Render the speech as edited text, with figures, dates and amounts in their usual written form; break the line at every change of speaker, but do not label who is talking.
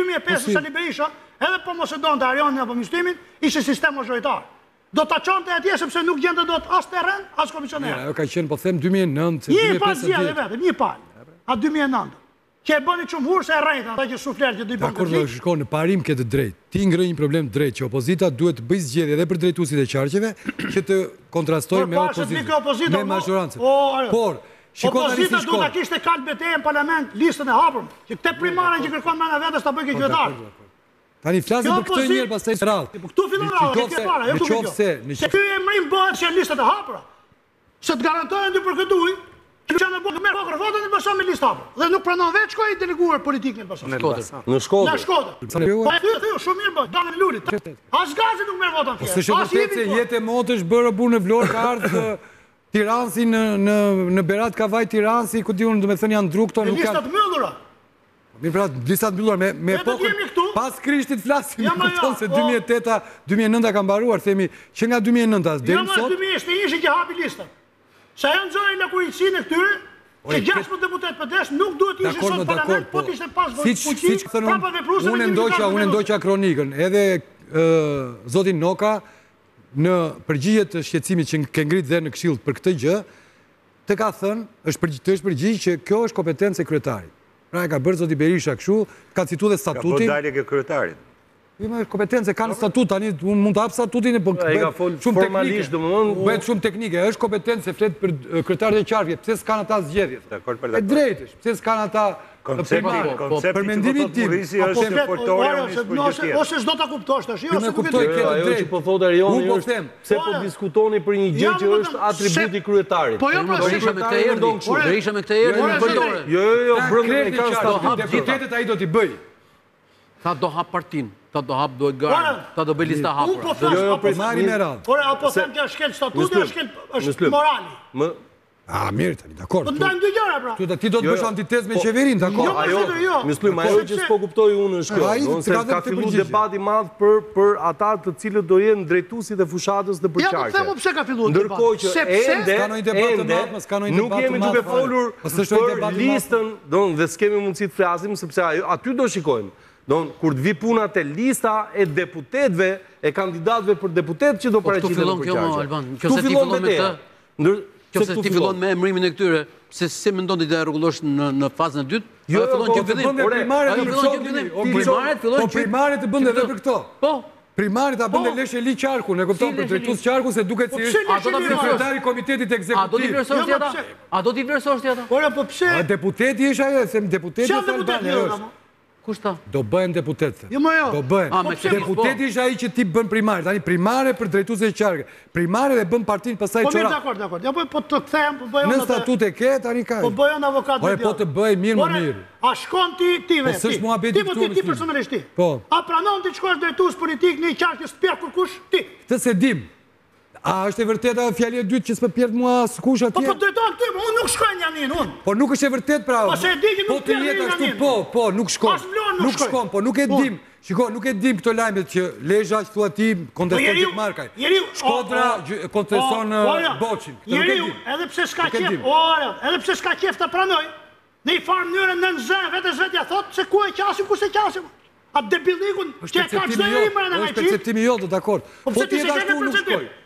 2005 Sali Berisha, edhe po mos e donte Arianin apo Mystimin, ishte sistem mazhoritar. Do ta çonte atje sepse nuk gjente dot as terren, as komisioner.
Ajo ka qenë, po them 2009,
2015 vetëm, një palë. A 2009. Që e bëni çumhur se e rrejta, ata që sufler që do i bën
konflikt. Dakor, shiko, në parim ke të drejtë. Ti ngre një problem të drejtë që opozita duhet të bëjë zgjedhje edhe për drejtuesit e qarqeve që të kontrastojë me opozitën, me majorancën. Por
opozita duhet ta kishte kalë betejë në parlament listën e hapur, që këtë primare që kërkon mëna vetes ta bëjë qytetar.
Tani flasim për këtë njëherë pastaj radhë.
Këtu fillon radhë, këtë para, jo këtu. Se ky emrim bëhet se listat e hapura. Se të garantohen ti për këtë ujë, që në bëjë merr kokër votën e bëson me listë hapur. Dhe nuk pranon vetë shkoi deleguar politik në Elbasan.
Në Shkodër.
Në Shkodër. Po thyu shumë mirë bën, dalën lulit. As gazi nuk merr votën
fjalë. Po se se jetë motësh bërë burr në Vlorë ka ardhur Tiransi në Berat ka vaj Tiransi, ku diun, domethënë janë dru këto, nuk
kanë. Listat mbyllura.
Mirë, pra, listat mbyllura me pas Krishtit flasim, kupton se 2008-2009 ka mbaruar, themi që nga 2009 deri
më sot. Jo, më 2021 që hapi listat. Sa janë nxorë në kuricinë këtyre, që 16 deputet PD-s nuk duhet të ishin sot në parlament, po të ishte pas fuqi, prapa veprusën.
Unë ndoqa kronikën, edhe zotin Noka në përgjigje të shqetësimit që ke ngrit dhe në këshill për këtë gjë, të ka thënë, është përgjigje që kjo është kompetencë e kryetarit. Pra e ka bërë zoti Berisha kështu, ka cituar dhe statutin.
Ka bërë dalje ke kryetarit.
Ima është kompetencë, kanë statut, tani mund të hap statutin, po bëhet shumë teknike. Bëhet shumë teknike, është kompetencë se flet për kryetarin e qarkeve, pse s'kan ata zgjedhje? E drejtë është, pse s'kan ata për mendimin tim,
është portoria në
ose s'do ta kuptosh tash, jo,
se kuptoj këtë drejtë.
Po thotë Arioni është pse po diskutoni për një gjë që është atribut i kryetarit.
Po jo,
Berisha me këtë erdhi, Berisha me këtë erdhi në përdore.
Jo, brenda e ka statut.
Deputetet ai do t'i bëj.
Tha do hap partin, ta do hap do e garë, ta do bëj lista hapura.
Jo,
po marrim me radhë.
Por apo them që është shkel statuti, është morali.
Mirë, tani, dakor.
Po ndajmë dy gjëra pra.
Ti do të bësh antitezë me qeverinë, dakor.
Jo.
Myslím, ajo që s'po kuptoj unë është kjo. Se ka filluar debat i madh për ata të cilët do jenë drejtuesit e fushatës të përqarqe.
Ja, po them pse ka filluar debati.
Ndërkohë që ende nuk jemi duke folur për listën, dhe s'kemi mundësi të flasim sepse aty do shikojmë. Kur të vi puna të lista e deputetve, e kandidatve për deputet që do paraqiten në përqarqe.
Këse ti fillon me të, këse ti fillon me emrimin e këtyre, se mendon të i rregullosh në fazën e dytë, ajo fillon që fillim.
Po primaret të bënde edhe për këto.
Po.
Primarit ta bënde leshe li qarkun, e kupton për drejtues qarkun se duket si është sekretari i komitetit ekzekutiv.
A do t'i vlerësosh ti ata?
Ora, po pse?
Deputeti është ajo, them deputeti
është Albania.
Kush ta?
Do bëhen deputet.
Jo, më jo.
Do bëhen. Deputeti është ai që ti bën primare. Tani primare për drejtuesit e qarke. Primare dhe bën partinë pastaj çora.
Po dakor. Ja po të kthehem, po bëjon.
Në statut e ke tani ka.
Po bëjon avokat.
Po të bëj mirë më mirë.
A shkon ti vetë?
Po s'është muhabeti
këtu. Ti personalisht ti.
Po.
A pranon ti të shkosh drejtues politik në qarkë të spjell kurkush ti?
Këtë se dim. A është e vërteta fjalë e dytë që s'më pjert mua s'kush atje?
Po drejton ti, unë nuk shkoj në Janin, unë.
Po nuk është e vërtet pra.
Po se e di që nuk
pjert në Janin. Po, nuk shkon. Nuk shkon, po nuk e dim. Shiko, nuk e dim këto lajmet që Lezhë që thua ti konteston Gjikmarkaj. Shkodra konteston Boçin.
Njeriu, edhe pse s'ka qef, edhe pse s'ka qef ta pranoj, në një farë mënyrë në zë vetes vetja thot se ku e qasim, ku se qasim. A debillikun që e ka çdo njeri më në
Është perceptimi jote, dakor.
Po pse ti se ke perceptim?